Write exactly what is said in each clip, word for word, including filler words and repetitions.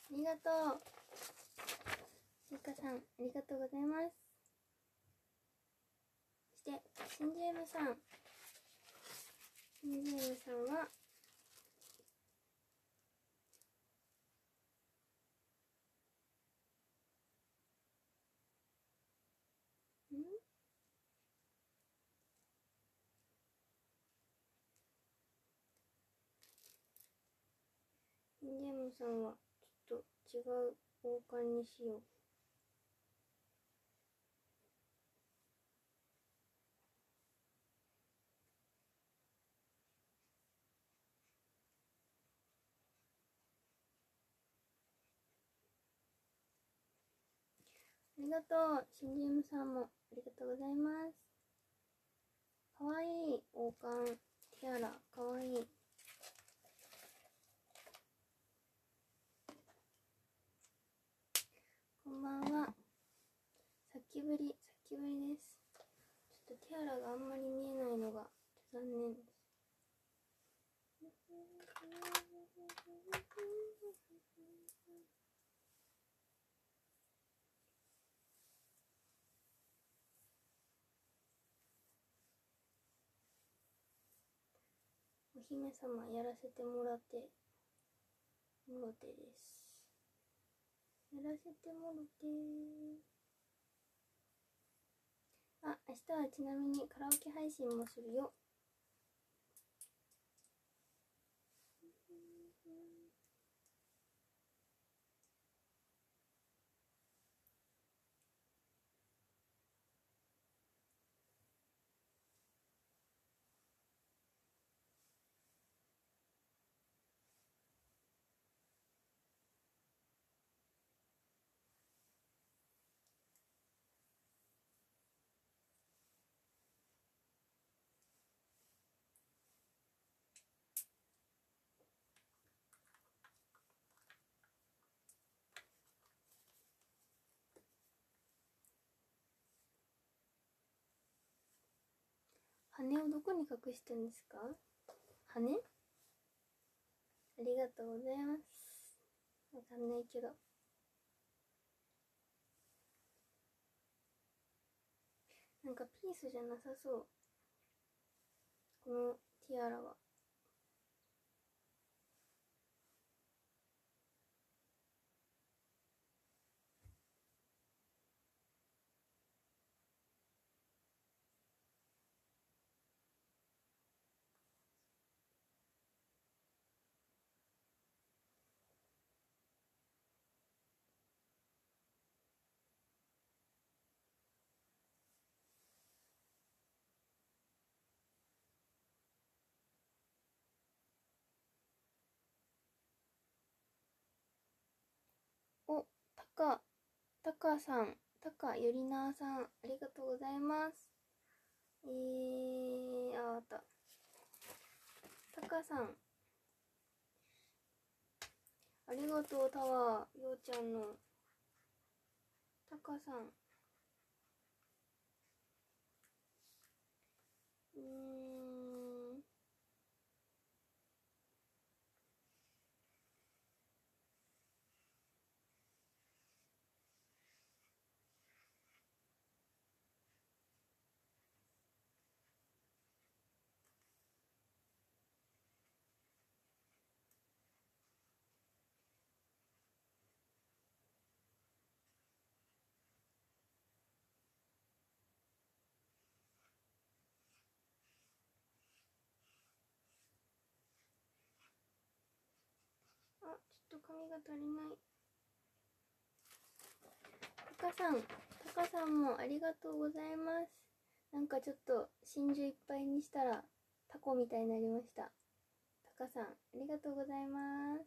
りがとう。しいかさん、ありがとうございます。そして、シンジェームさん。シンジェームさんは、んシンジェームさんは、ちょっと違う王冠にしよう。ありがとう。シンジェームさんもありがとうございます。かわいい王冠、ティアラ、かわいい。こんばんは。さっきぶり、さっきぶりです。ちょっとティアラがあんまり見えないのが残念です。お姫様やらせてもらってもろてです。やらせてもろてあ、明日はちなみにカラオケ配信もするよ。羽をどこに隠したんですか？羽？ありがとうございます。わかんないけど。なんかピースじゃなさそう。このティアラは。お、タカ、タカさん、タカゆりなーさん、ありがとうございます。えー、あ、あった。タカさん、ありがとう、タワー、ようちゃんの。タカさん。うーん。あ、ちょっと髪が足りない。タカさん、タカさんもありがとうございます。なんかちょっと真珠いっぱいにしたらタコみたいになりました。タカさん、ありがとうございます。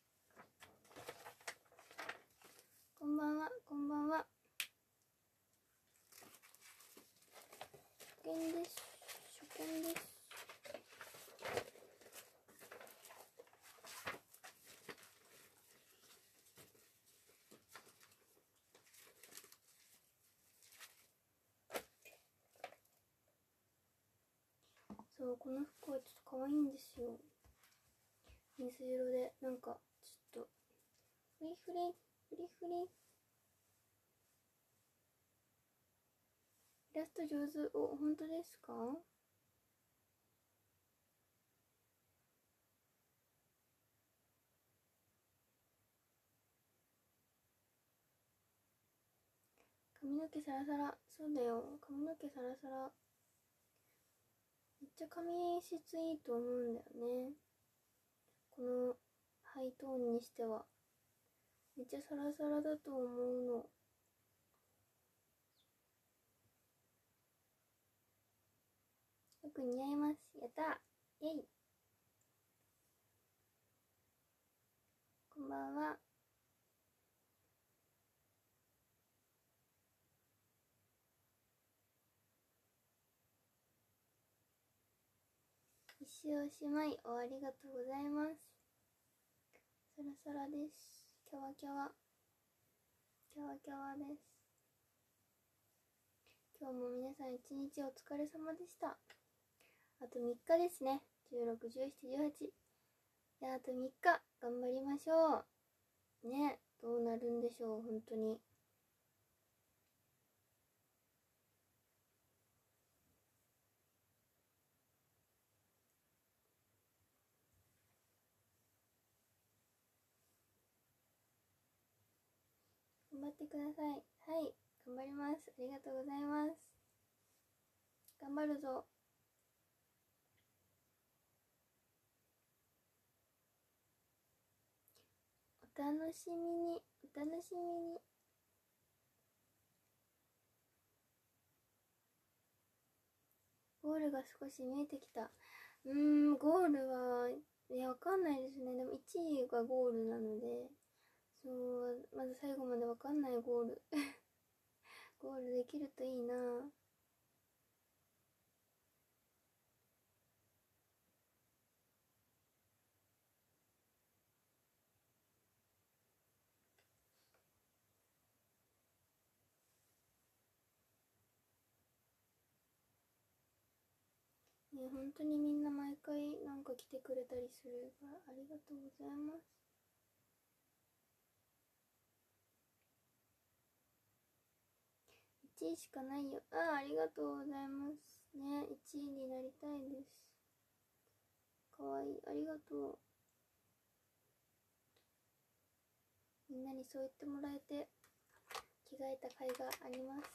こんばんは、こんばんは。初見です。初見です。そう、この服はちょっと可愛いんですよ。水色で、なんかちょっとフリフリフリフリ。イラスト上手。お、本当ですか？髪の毛サラサラ。そうだよ、髪の毛サラサラ。めっちゃ髪質いいと思うんだよね、このハイトーンにしては。めっちゃサラサラだと思うの。よく似合います。やったー、イェイ。こんばんは。一周おしまい。おありがとうございます。サラサラです。キャワキャワキャワキャワです。今日も皆さん一日お疲れ様でした。あとみっかですね。じゅうろく、じゅうしち、じゅうはち。いや、あとみっか頑張りましょうね。どうなるんでしょう、本当に。頑張ってください。はい、頑張ります。ありがとうございます。頑張るぞ。お楽しみに、お楽しみに。ゴールが少し見えてきた。うーん、ゴールは、いや、わかんないですね。でもいちいがゴールなので、そう、まず最後までわかんないゴール。ゴールできるといいな。ね、本当にみんな毎回なんか来てくれたりするからありがとうございます。いちいしかないよ。ああ、ありがとうございますね。いちいになりたいです。かわいい、ありがとう。みんなにそう言ってもらえて着替えた甲斐があります。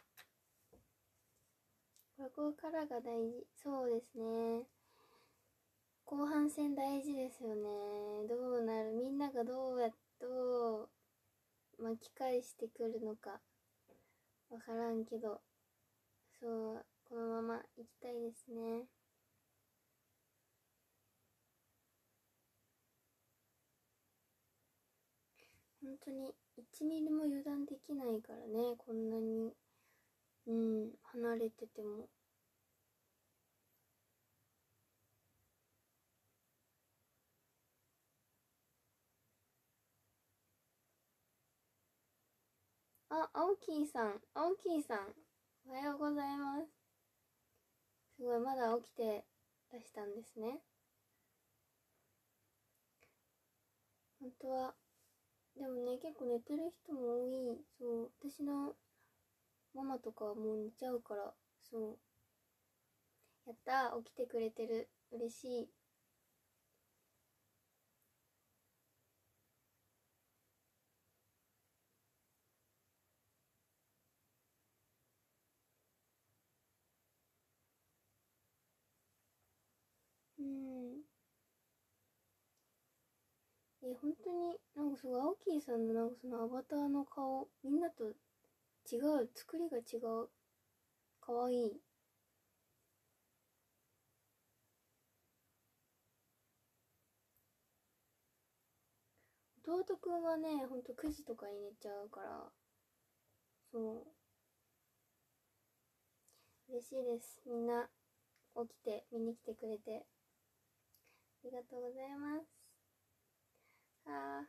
ここからが大事。そうですね、後半戦大事ですよね。どうなる、みんながどうやっと巻き返してくるのかわからんけど、そう、このまま行きたいですね。本当にいちミリも油断できないからね、こんなに、うん、離れてても。あ、青木さん、青木さん、おはようございます。すごい、まだ起きてらしたんですね。本当は、でもね、結構寝てる人も多い。そう、私のママとかはもう寝ちゃうから、そう。やったー、起きてくれてる。嬉しい。うん。え、本当に、なんかすごい、青木さんのなんかそのアバターの顔、みんなと違う、作りが違う。かわいい。弟くんはね、ほんとくじとかに寝ちゃうから、そう。嬉しいです。みんな起きて見に来てくれて。ありがとうございます。あ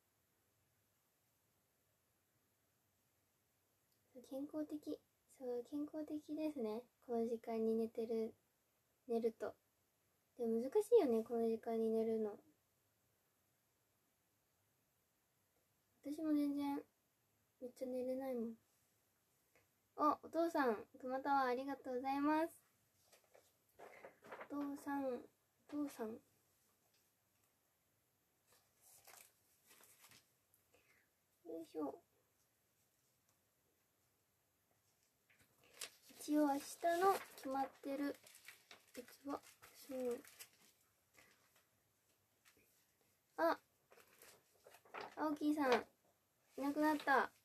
ー、健康的。そう、健康的ですね。この時間に寝てる、寝ると。でも難しいよね、この時間に寝るの。 私も全然めっちゃ寝れないもん。お、お父さん、くまたわありがとうございます。お父さん、お父さん。よいしょ。一応明日の決まってるやつは、そう。あ、青木さん、いなくなった。あ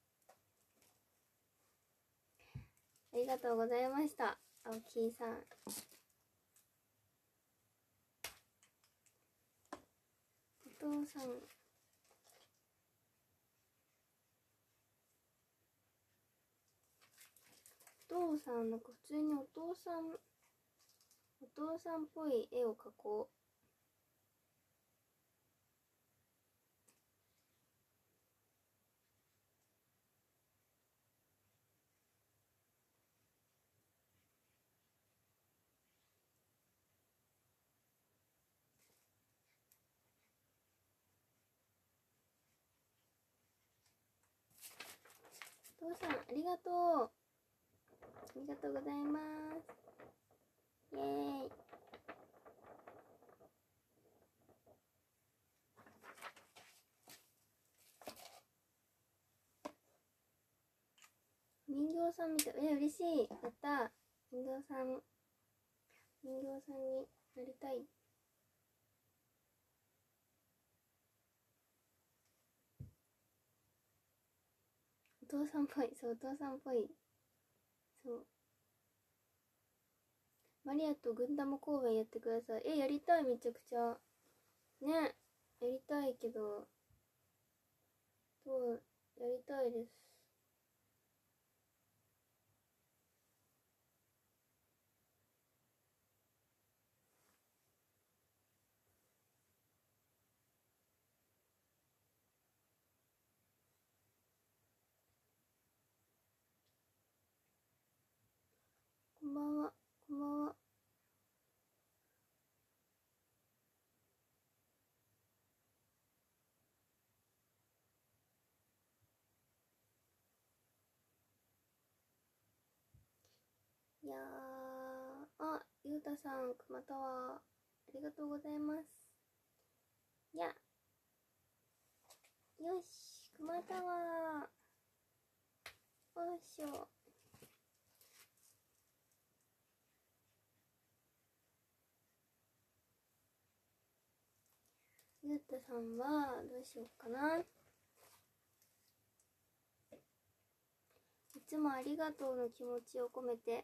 りがとうございました、青木さん。お父さん。お父さん、なんか普通にお父さん、お父さんっぽい絵を描こう。お父さん、ありがとう。ありがとうございます。イエーイ。人形さんみたい。え、嬉しい。やった。人形さん、人形さんになりたい。お父さんっぽい。そう、お父さんっぽい。そう。マリアと軍玉公演やってください。え、やりたい、めちゃくちゃ。ね、やりたいけど、どう、やりたいです。こんばんは、こんばんは。いやー、あ、ゆうたさん、くまたわ、ありがとうございます。いや、よし、くまたわ、よいしょ。ゆうたさんは、どうしようかな。いつもありがとうの気持ちを込めて、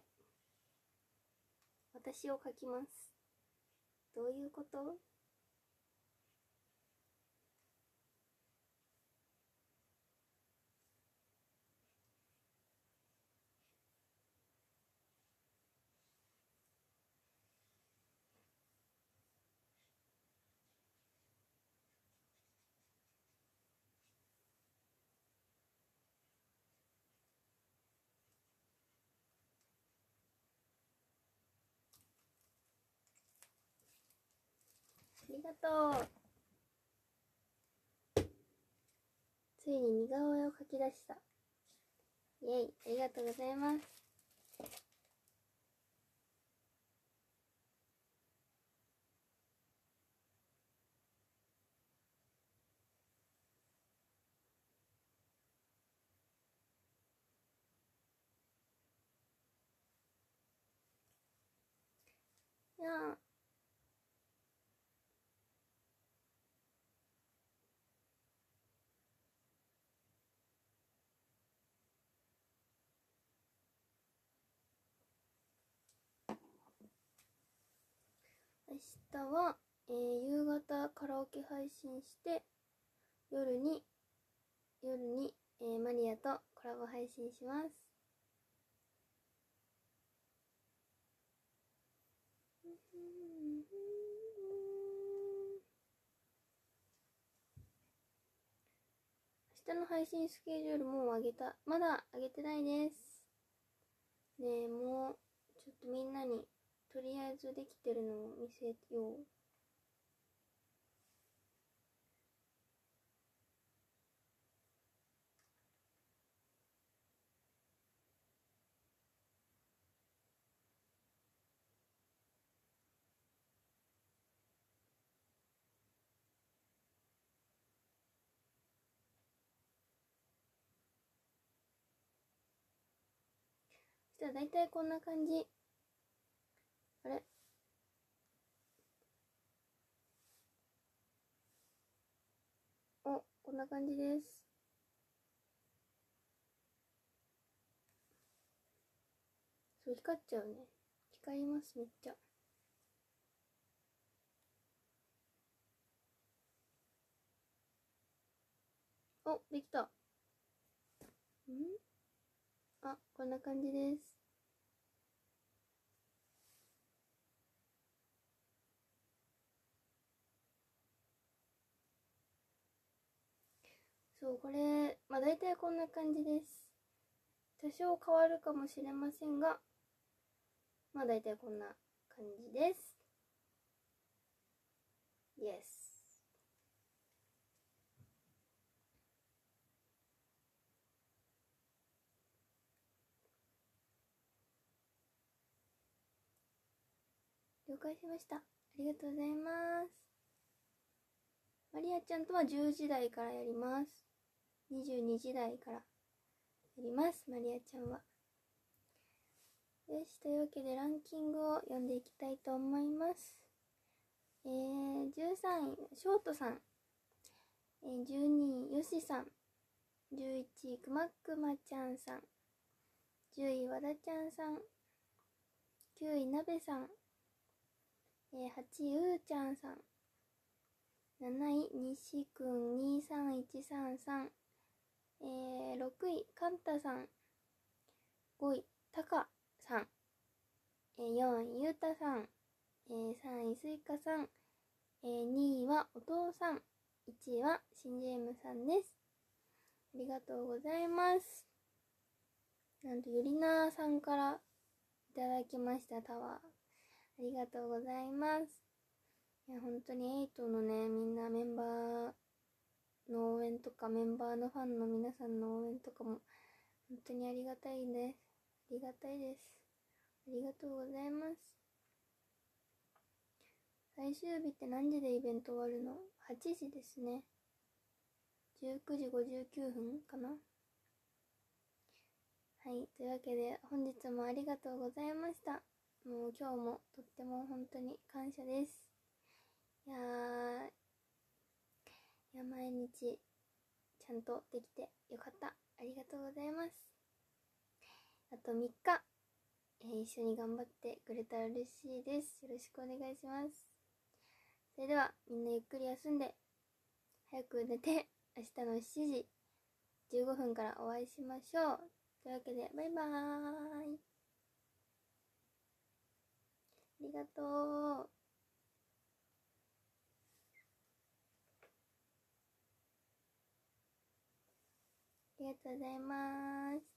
私を書きます。どういうこと？ありがとう。ついに似顔絵を描き出した。イエイ、ありがとうございます。いやー、明日は、えー、夕方カラオケ配信して、夜に、夜に、えー、マリアとコラボ配信します。明日の配信スケジュールもう上げた。まだ上げてないです。ねえ、もう、ちょっとみんなに、とりあえずできてるのを見せよう。 じゃあ大体こんな感じ。あれ、お、こんな感じです。そう、光っちゃうね。光ります、めっちゃ。お、できた。んあ、こんな感じです。そう、これ、まあ大体こんな感じです。多少変わるかもしれませんが、まあ大体こんな感じです。イエス。了解しました。ありがとうございます。マリアちゃんとはじゅうじ台からやります。にじゅうにじ台からやります、マリアちゃんは。よし、というわけでランキングを読んでいきたいと思います。えー、じゅうさんい、ショートさん。えー、じゅうにい、ヨシさん。じゅういちい、くまくまちゃんさん。じゅうい、和田ちゃんさん。きゅうい、なべさん。えー、はちい、うーちゃんさん。なない、にしくんにさんいちさんさん。えー、ろくい、かんたさん。ごい、たかさん。えー、よんい、ゆうたさん。えー、さんい、すいかさん。えー、にいはお父さん。いちいはシンジェームさんです。ありがとうございます。なんとゆりなーさんからいただきました、タワー。ありがとうございます。いや、本当にエイトのね、みんなメンバーの応援とか、メンバーのファンの皆さんの応援とかも、本当にありがたいです。ありがたいです。ありがとうございます。最終日って何時でイベント終わるの？ はち 時ですね。じゅうくじごじゅうきゅうふんかな。はい、というわけで本日もありがとうございました。もう今日もとっても本当に感謝です。いやー、いや毎日ちゃんとできてよかった。ありがとうございます。あとみっか、えー、一緒に頑張ってくれたら嬉しいです。よろしくお願いします。それではみんなゆっくり休んで早く寝て、明日のしちじじゅうごふんからお会いしましょう。というわけでバイバーイ。ありがとう。ありがとうございます。